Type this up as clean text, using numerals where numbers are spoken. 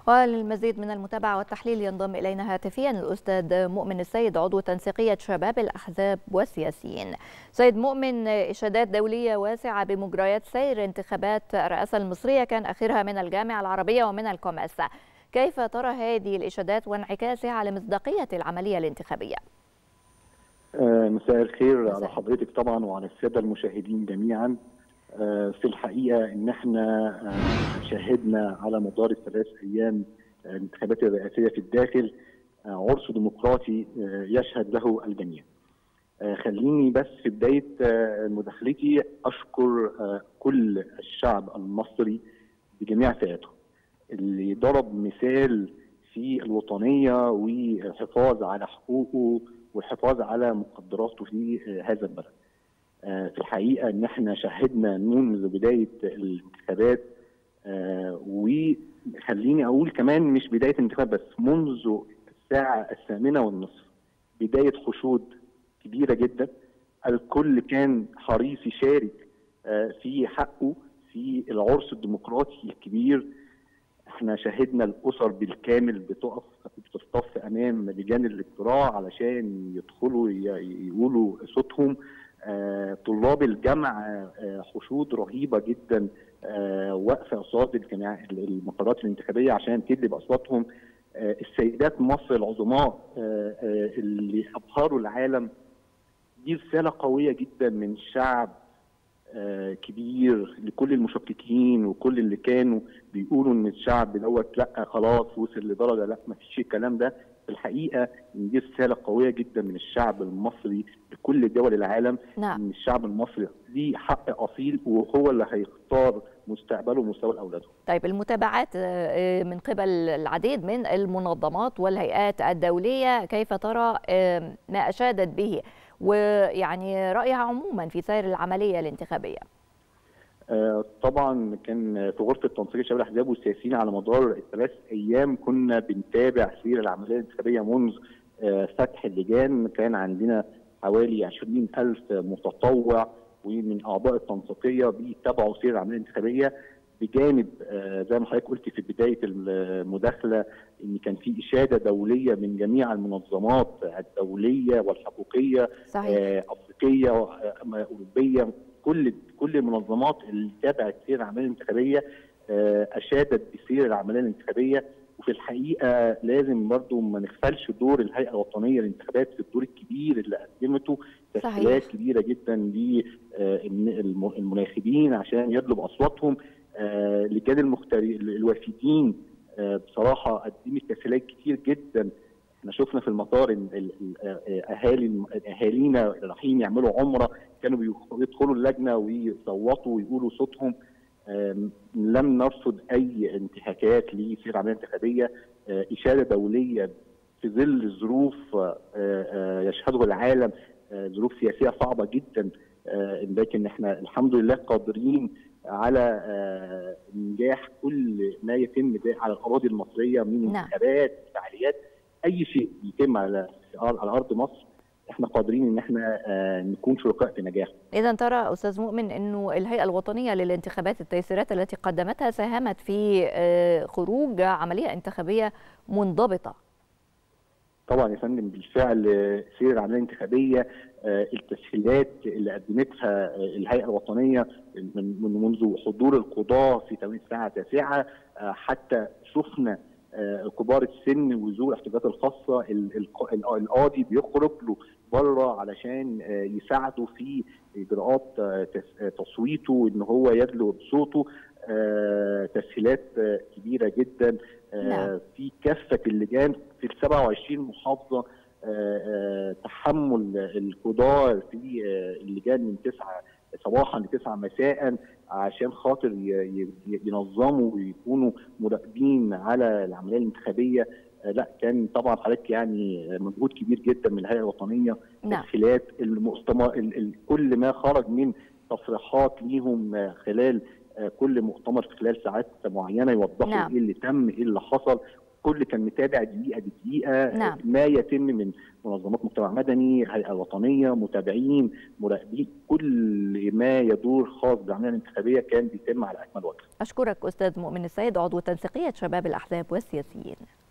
وللمزيد من المتابعة والتحليل ينضم إلينا هاتفيا الأستاذ مؤمن السيد عضو تنسيقية شباب الأحزاب والسياسيين. سيد مؤمن، إشادات دولية واسعة بمجريات سير انتخابات الرئاسة المصرية كان آخرها من الجامعة العربية ومن الكوميس، كيف ترى هذه الإشادات وانعكاسها على مصداقية العملية الانتخابية؟ مساء الخير على حضرتك طبعا وعلى السادة المشاهدين جميعا. في الحقيقة ان احنا شاهدنا على مدار الثلاث ايام الانتخابات الرئاسية في الداخل عرس ديمقراطي يشهد له الجميع. خليني بس في بداية مداخلتي اشكر كل الشعب المصري بجميع فئاته اللي ضرب مثال في الوطنية والحفاظ على حقوقه والحفاظ على مقدراته في هذا البلد. في الحقيقة ان احنا شاهدنا منذ بداية الانتخابات، وخليني اقول كمان مش بداية الانتخابات بس، منذ الساعة 8:30 بداية حشود كبيرة جدا. الكل كان حريص يشارك في حقه في العرس الديمقراطي الكبير. احنا شاهدنا الاسر بالكامل بتصطف امام لجان الاقتراع علشان يدخلوا يقولوا صوتهم. طلاب الجامعه حشود رهيبه جدا واقفه قصاد المقررات الانتخابيه عشان تدلي باصواتهم. السيدات مصر العظماء اللي ابهروا العالم، دي رساله قويه جدا من الشعب كبير لكل المشككين وكل اللي كانوا بيقولوا ان الشعب دوت لا خلاص وصل لدرجه لا ما فيش الكلام ده. في الحقيقه ان دي رساله قويه جدا من الشعب المصري لكل دول العالم. نعم. ان الشعب المصري ليه حق اصيل وهو اللي هيختار مستقبله ومستقبل اولاده. طيب، المتابعات من قبل العديد من المنظمات والهيئات الدوليه، كيف ترى ما اشادت به ويعني رأيها عموما في سير العملية الانتخابية؟ طبعا كان في غرفة تنسيق شباب الأحزاب والسياسيين على مدار الثلاث أيام كنا بنتابع سير العملية الانتخابية منذ فتح اللجان. كان عندنا حوالي 20,000 متطوع ومن أعضاء التنسيقية بيتابعوا سير العملية الانتخابية، بجانب زي ما حضرتك قلت في بدايه المداخله ان كان في اشاده دوليه من جميع المنظمات الدوليه والحقوقيه. صحيح. افريقيه اوروبيه، كل المنظمات اللي تابعت سير العمليه الانتخابيه اشادت بسير العمليه الانتخابيه. وفي الحقيقه لازم برضو ما نغفلش دور الهيئه الوطنيه للانتخابات في الدور الكبير اللي قدمته، تسهيلات كبيره جدا للمناخبين عشان يطلب اصواتهم. لجان الوافدين بصراحه قدمت تسهيلات كتير جدا. احنا شفنا في المطار ان اهالينا رايحين يعملوا عمره كانوا بيدخلوا اللجنه ويصوتوا ويقولوا صوتهم. لم نرصد اي انتهاكات لسير العمليه الانتخابيه. اشاده دوليه في ظل ظروف يشهدها العالم، ظروف سياسيه صعبه جدا، لكن احنا الحمد لله قادرين على انجاح كل ما يتم على الاراضي المصريه من انتخابات، فعاليات، اي شيء يتم على ارض مصر احنا قادرين ان احنا نكون شركاء في نجاحه. اذا ترى استاذ مؤمن انه الهيئه الوطنيه للانتخابات التيسيرات التي قدمتها ساهمت في خروج عمليه انتخابيه منضبطه؟ طبعا يا فندم، بالفعل سير العمليه الانتخابيه التسهيلات اللي قدمتها الهيئه الوطنيه منذ حضور القضاه في تمام الساعه 9 حتى شفنا كبار السن وذوي الاحتياجات الخاصه القاضي بيخرج له بره علشان يساعده في اجراءات تصويته ان هو يدلو بصوته. تسهيلات كبيره جدا في كافه اللجان في ال 27 محافظه. تحمل القضاه في اللجان من 9 صباحا ل 9 مساء عشان خاطر ينظموا ويكونوا مراقبين على العمليه الانتخابيه. لا كان طبعا حضرتك يعني مجهود كبير جدا من الهيئه الوطنيه. تسهيلات المؤتمر كل ما خرج من تصريحات ليهم خلال كل مؤتمر في خلال ساعات معينه يوضحوا ايه اللي تم ايه اللي حصل. الكل كان متابع دقيقه بدقيقه. نعم. ما يتم من منظمات مجتمع مدني، هيئه وطنيه، متابعين، مراقبين، كل ما يدور خاص بالعمليه الانتخابيه كان بيتم على اكمل وجه. أشكرك أستاذ مؤمن السيد، عضو تنسيقية شباب الأحزاب والسياسيين.